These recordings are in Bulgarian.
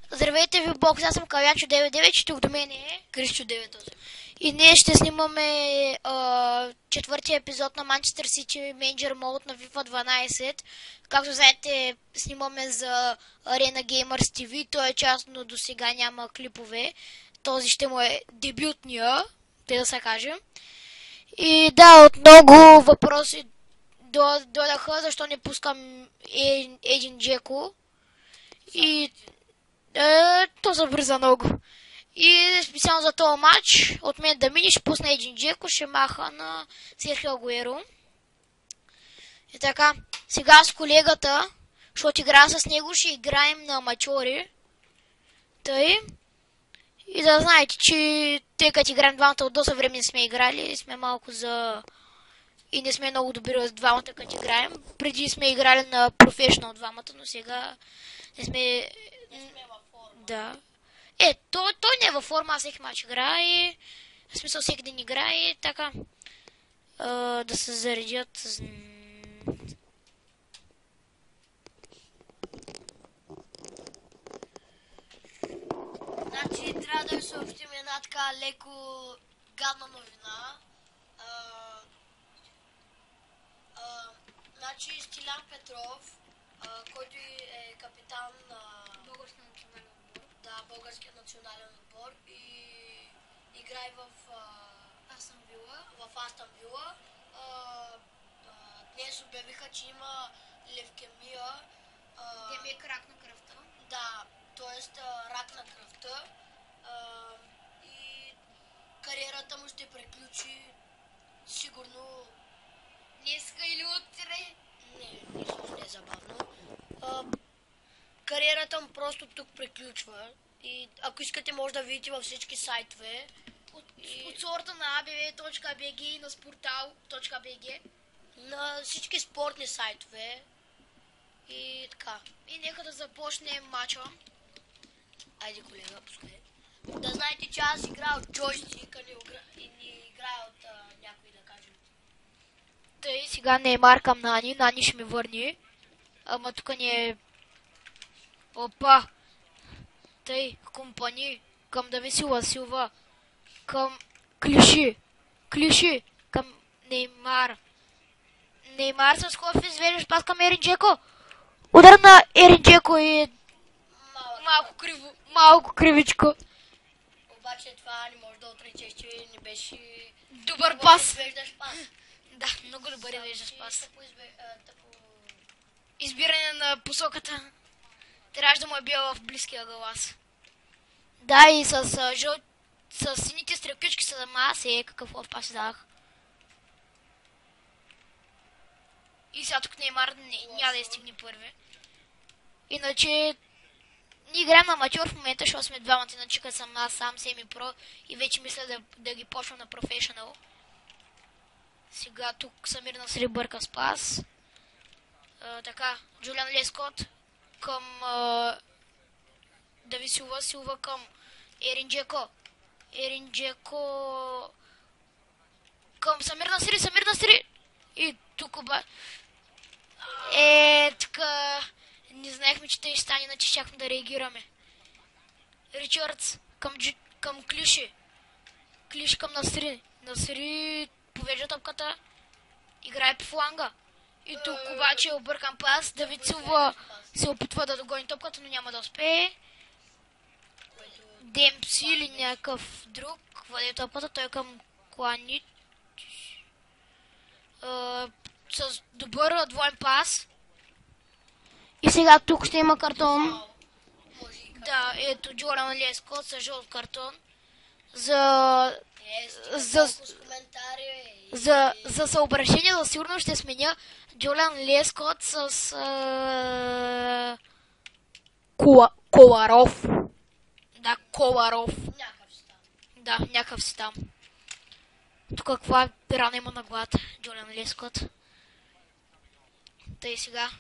Здравейте ви, бокс, аз съм Калянчо 99 и тук до мен е Кришчо 9. И днес ще снимаме четвъртия епизод на Manchester City Manager Mode на FIFA 12. Както знаете, снимаме за Arena Gamers TV, той е част, но до сега няма клипове. Този ще му е дебютния, те да се кажем. И да, от много въпроси додаха, защо не пускам един Джеко. И то забърза много. И специално за този матч, от мен да мини, ще пусна един Джеко, ще маха на Серхио Агуеро. И така, сега с колегата, защото играя с него, ще играем на аматьори. Тъй. И да знаете, че тъй като играем двамата от доста време не сме играли, сме малко за... И не сме много добри от двамата, като играем. Преди сме играли на професионал двамата, но сега не сме... Да. Той не е във форма, аз всеки матч играе. В смисъл всеки ден играе, така. Да се заредят. Значи трябва да ви съобщим една така леко гадна новина. Значи Стилян Петров, който е капитан на Българския национален отбор. да, българския национален отбор и играе в Астън Вила. Астън Вила. Днес обявиха, че има левкемия. Те ми е крак на кръвта. Да, т.е. рак на кръвта. И кариерата му ще приключи сигурно. Днеска или утре. Не, всъщност не е забавно. Кариерата му просто тук приключва. И ако искате, може да видите във всички сайтове. От сорта на abv.bg и на sportal.bg. На всички спортни сайтове. И така. И нека да започнем матча. Айде, колега, пускай. Да знаете, че аз играя от джойстик, и не играя от някой, да кажем. Тъй, сега Неймар към Нани. Нани ще ми върне. Ама тук ни е... Опа! Тъй, компани. Към Давид Силва. Към Клиши. Към Неймар. Неймар с Хоф извеждаш пас към Ерин Джеко. Удар на Ерин Джеко и малко кривичко. Обаче това не може да отречеш, че не беше... Добър пас. Извеждаш пас. Да, много добър извеждаш пас. Тъпо Избиране на посоката. Трябваше да му е бил в близкия глас. Да, и с сините стрелкички са маси, какъв пас дах. И сега тук Неймар няма да я стигне първи. Иначе ние играем на аматьор в момента, защото сме двамата, иначе като съм аз сам семи-про и вече мисля да ги почвам на професионал. Сега тук Самир Насри бърка с пас. Така, Джулиан Лескот към Давид Силва към Ерин Джеко към Самир Насри и тук така не знаехме, че те ще стане, иначе щяхме да реагираме. Ричардс към Клиши към Насри повежда топката, играе по фланга. И тук обаче е объркан пас. Давид Силва се опитва да догони топката, но няма да успее. Демпси или някакъв друг владее топката, той към Кланич. С добър двоен пас. И сега тук ще има картон. Да, ето Джордан Лескот с жълт картон. За съображение, за сигурно ще сменя Джолиан Лескот с Коларов. Да, Коларов. Да, някакъв си там. Тук каква рана има на главата Джолиан Лескот. Тъй сега.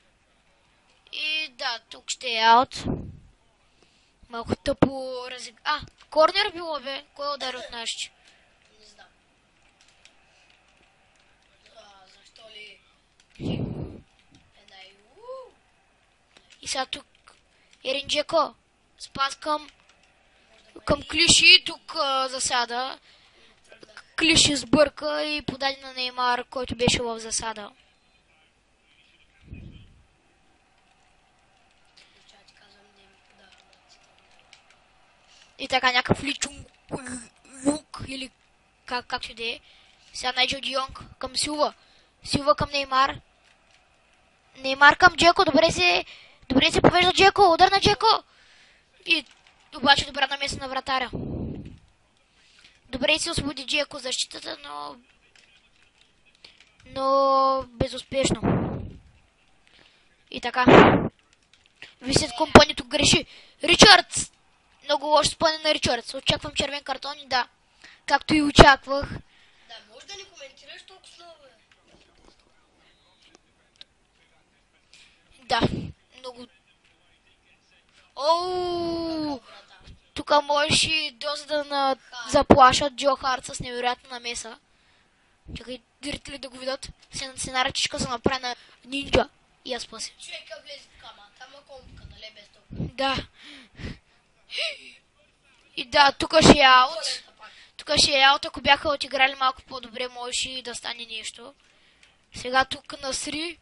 И да, тук ще е аут. Малко тъпо корнер било бе. Кой е удар от нашите? Не знам. Защо ли? И сега тук Ерин Джеко. Спас към Клиши, тук засада. Клиши сбърка и подаде на Неймар, който беше в засада. И така някакъв личун лук или както да е. Сега Найджел Де Йонг към Силва. Силва към Неймар. Неймар към Джеко. Добре се повежда Джеко. Удар на Джеко. И обаче добра намеса на вратаря. Добре се освободи Джеко защитата, но безуспешно. И така. Висят компанито греши. Ричардс! Много лошо спъне на Ричардс. Очаквам червен картон и да. Както и очаквах. Да, може да не коментираш толкова много, бе. Да, много. Оу! Тук можеш доста да заплашат Джо Харт с невероятна намеса. Чакай, зрители да го видят. Се наръчишка се направи на нинджа. И аз спаси. Човека влезе в кама. Кама компка, нали без толкова. Да. И да, тук ще е аут. Тук ще е аут, ако бяха отиграли малко по-добре, можеше и да стане нещо. Сега тук Насри.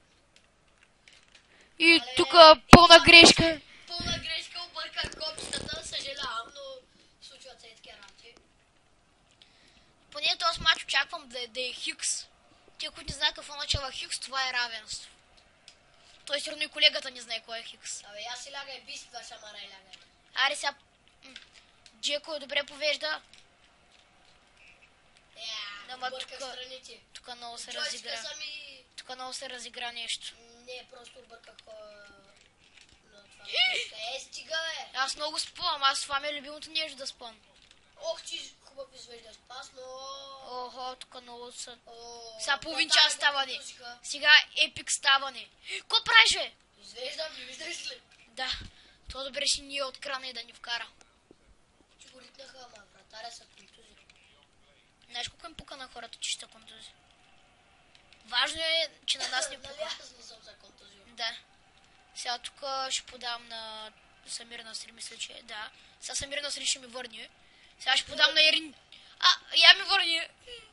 И тук пълна грешка. Пълна грешка, обърках копчетата, съжалявам, но случват се и такива работи. Поне този матч очаквам да е Хикс. Те, които не знаят какво означава Хикс, това е равенство. Той сигурно и колегата не знае кой е Хикс. Абе, аз си лягай бийства, шамара и лягай. Аре сега... Джеко добре повежда. Ама Обърках страните. тук много се Джойчка разигра. сами... Тук много се разигра нещо. Не, просто обърках на това. Стига, бе! Аз много спъвам, аз това ми е любимото нещо да спъвам. Ох, ти хубав извеждаш пас, но... Охо, тук много са... О, Сега половин час ставане. пусиха. Сега епик ставане. Ко правиш, бе? Извеждам, не виждаш ли? Да, то добре ще ние от крана и да ни вкара. Че го ритнаха, ама вратаря са контузи. Знаеш колко им пука на хората, че ще контузи? Важно е, че на нас не Нали пука. аз не съм за контузия. Да. Сега тук ще подам на Самир Насри, мисля, че да. Сега Самир Насри ще ми върне. Сега ще подам на Ерин. Я ми върне.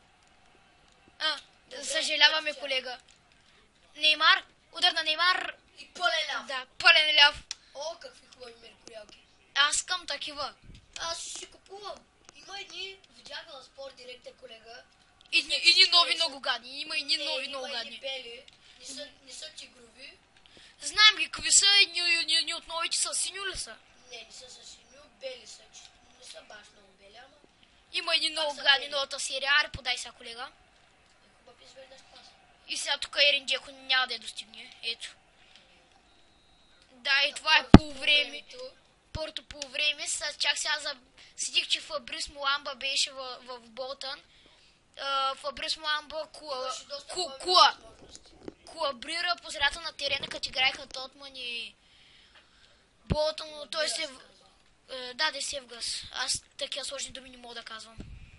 Съжаляваме, колега. Неймар. Удар на Неймар. И пълен ляв. Да, пълен ляв. О, какви хубави меркурялки. Аз искам такива. Аз ще си купувам. Има едни, видях на спорт директор, колега. Едни нови много гадни. Има едни нови много Има едни гадни. бели. Не са тигрови. Знаем ги какви са. Едни от новите са синьо ли са? Не са със синьо, бели са. Не са баш много бели, ама Има едни много са гадни, бели? новата серия. Аре, подай сега, колега. е хубав извеждаш пас. И сега тук Ерин Джеко няма да я достигне. Ето. Да, и това е по време. Първото по време. Чак сега седих, че Фабрис Муамба беше в Болтън. Фабрис Муамба Имаше доста повече възможности. колабрира по средата на терена, като играеха Тотман и Болтън, но той се... Да, да се вгъс. Аз такива сложни думи не мога да казвам.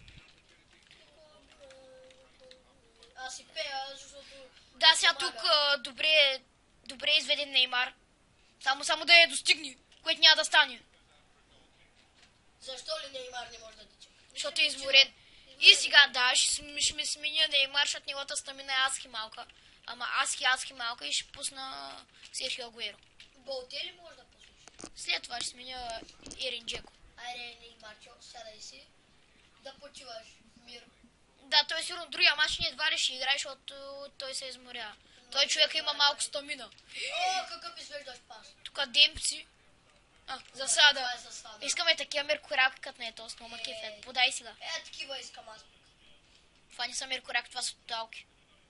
Аз си пея, защото... Да, сега тук добре е изведен Неймар. Само да я достигне, което няма да стане. Защо ли Неймар не може да тича? Защото е изморен. И сега да, ще ми сменя Неймар, защото неговата стамина е адски малка. Ама адски малка и ще пусна Серхио Агуеро. Болте ли може да послушаш? След това ще сменя Ерин Джеко. Айде, Неймарчо, сядай си. Да почиваш в мир. Да, той сигурно другия мач не едва ли ще играе, защото той се изморя. Той човек има малко стамина. О, какъв извеждаш пас. Тук Демпси. Засада. Това е засада. Искаме такива меркуряки, като не е толкова много кефет. Подай сега. Такива искам аз. Това не са меркуряки, това са тоталки.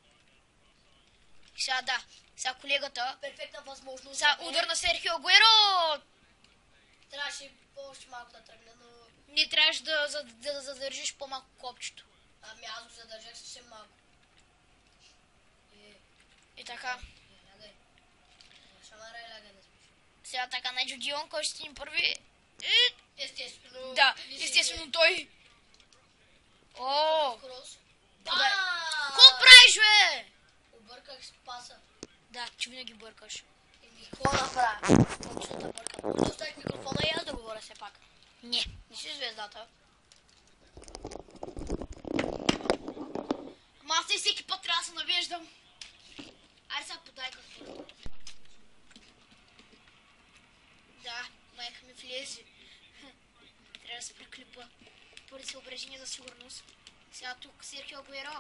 Сега да. Сега колегата. Перфектна възможност. Сега удар на Серхио Агуеро. Трябваше още малко да тръгне, но... Не трябваше да задържиш по-малко копчето. Ами аз го задържах съвсем малко. И така. Лягай. Шамара и лягай да спиш. Сега така Найджел Де Йонг, кой ще стигне първи? Естествено. Да, естествено той. О! Крос. Да. Какво правиш, бе? Обърках с паса. Да, че винаги бъркаш. Какво направя? Точно да бъркам. Оставих микрофона и аз да говоря. влезе. Трябва да се приклипа. Поради съображение за сигурност. Сега тук Серхио Агуеро.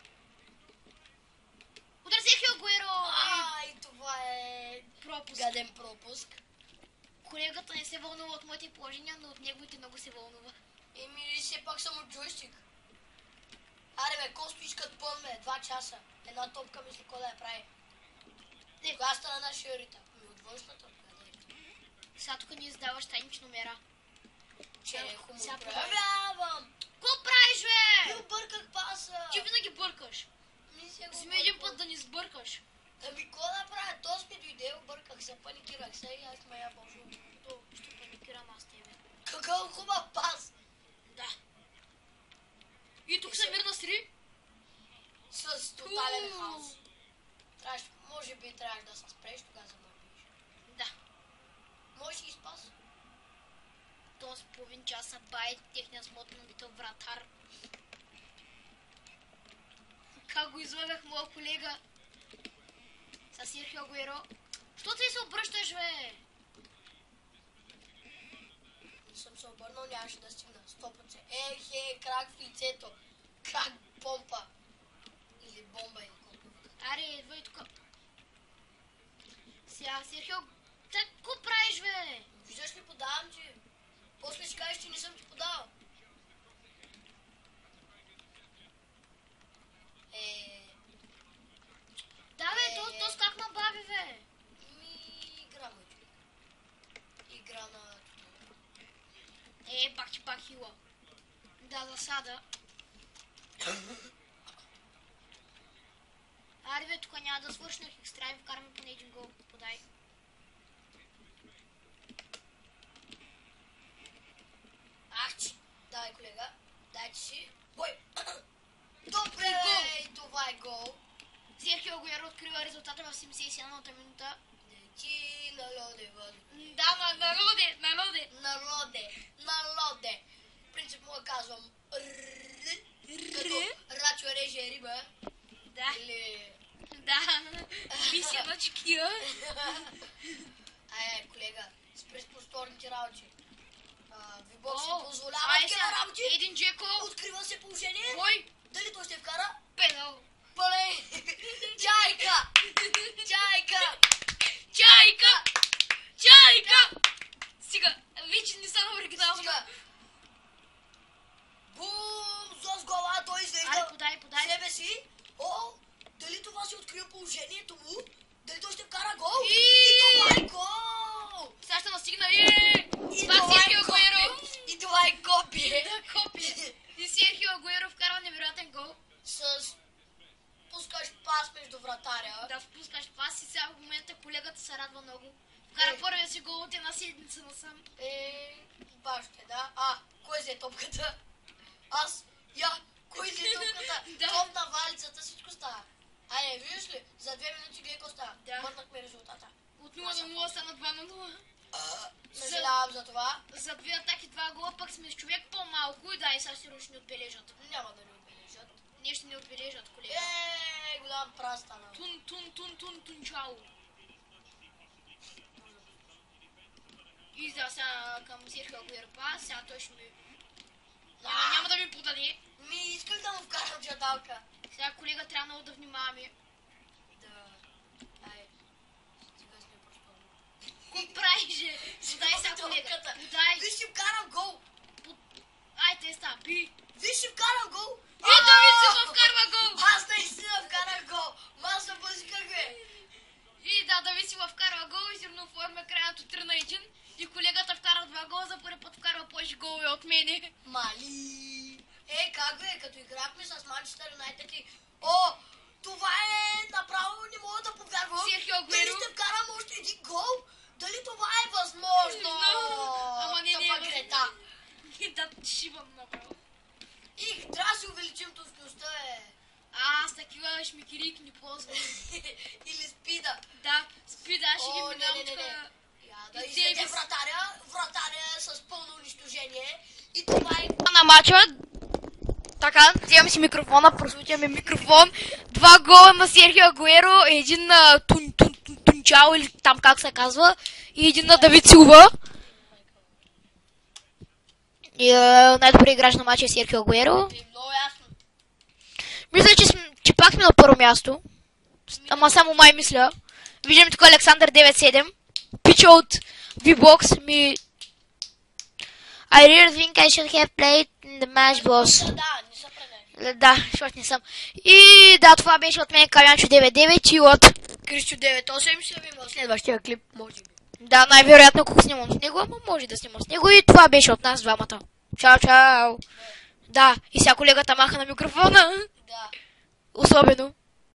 Удар Серхио Агуеро! И това е Пропуск. гаден пропуск. Колегата не се вълнува от моите положения, но от неговите много се вълнува. Еми, все пак съм от джойстик. Аре бе, Косто искат пълн бе, 2 часа. Една топка мисли кой да я прави. Не. Кога стана нашия рита? От външната топка, да. Сега тук ни издаваш тайнич номера. Че е хубаво. Сега Проявявам! Какво правиш, бе? Обърках паса! Ти винаги бъркаш. Вземи един път да ни сбъркаш. Ами, какво да правя? То ми дойде, обърках се, паникирах се и аз ме я божу. То ще паникирам аз тебе. Какъв хубав пас! Да. И тук се мирна сри. С тотален хаос. Може би трябваше да се спреш, тогава замърбиш. Да. Може и спас. То с половин час бай техния смотно битъл вратар. Как го излагах моя колега с Серхио Агуеро. Що ти се обръщаш, бе? Не съм се обърнал, нямаше да стигна. 100%. Крак в лицето. Крак помпа. Или бомба, или колко. Аре, идвай тук. Сега, Серхио, так, какво правиш, бе? Виждаш ли, подавам ти. После ще кажеш, че не съм ти подавал. Да, бе, то с как ма баби, бе? Игра, мой човек. Игра на... Пак ти пак хила. Да, засада. Аре, бе, тук няма да свършим екстра и вкараме поне един гол. Подай. Ахчи! Давай, колега. Дай, че си. Бой! Добре, и това е гол. Серхио Агуеро открива резултата в 77-та минута. Ти налоде, води. Да, Налоде. Принцип му казвам като Рачо реже риба. Да. Или... Да. Мисия на чекия. Колега, спри с просторните работи. Вибок си О, позволява айде такива сега, работи. един Джеко. Открива се положение. Кой? Дали той ще вкара? Пенал. Пъле! Чайка! Сега, вече не стана оригинално. Стига. Бум! Зос гола, той Аре, изглежда подай. себе си. О, дали това си открива положението му? Дали той ще вкара гол? И това е гол! Сега ще настигна И това това е Серхио Агуеро. И това е копие. Да, копия. И Серхио Агуеро вкарва невероятен гол. С пускаш пас между вратаря. Да впускаш пас и сега в момента колегата се радва много. Вкара първия си гол от една седмица насам. Баш те, да. Кой взе топката? Аз. Кой взе топката? Да. Топ на валицата, всичко става. Виждаш ли? За 2 минути гледай какво става. Да. Мърнахме резултата. От 0 на 0 стана 2 на 0. Съжалявам за това. За 2 атаки 2 гола, пък сме с човек по-малко и да, и сега сигурно ще ни отбележат. Няма да ни отбележат. Не ще ни отбележат, колега. Голям прас стана. Тунчало. И да, сега към Серхио Агуеро пас, сега той ще ми... Няма да ми подаде. Исках да му вкарам джаталка. Сега колега трябва много да внимаваме. Да. Сега сме просторно. Какво правиш, же? Подай сега, колега. Подай. Виж си вкарам гол. Ай, те ста, би. Виж си вкарам гол. Ето ви си вкарва гол. Аз наистина вкарах гол. Маса бъзиках, бе. И да, Давид си вкарва гол и сигурно оформя крайното 3 на 1. И колегата вкара 2 гола, за първи път вкарва повече голове от мене. Мали! Как бе, като играхме с Манчестър Юнайтед и... Това е направо, не мога да повярвам. Серхио Агуеро. Дали ще вкарам още един гол? Дали това е възможно? Ама не Тъпа грета. И да шибам направо. Трябва да си увеличим точността, бе. Аз такива шмикирики не ползвам. Или спида. Да, спида, аз ще ги минавам тук. Да И излезе тебе вратаря е с пълно унищожение. И това е на мача. Така, вземам си микрофона, просвитяме микрофон. 2 гола на Серхио Агуеро, един на Тунчао или там как се казва, и един на Давид Силва. И най-добрият играч на матча е Серхио Агуеро. Много ясно. Мисля, че пак сме на първо място. Ама само май мисля. Виждаме тук Александър 97. Пича от V-Box ми... I really think I should have played in the match, boss. Да, не са предали. Да, защото не съм. И да, това беше от мен Калянчо 99 и от... Кристо 98 ще видим в следващия клип, може би. Да, най-вероятно ако снимам с него, ама може да снимам с него и това беше от нас двамата. Чао, чао! Да, и сега колегата маха на микрофона. Да. Особено.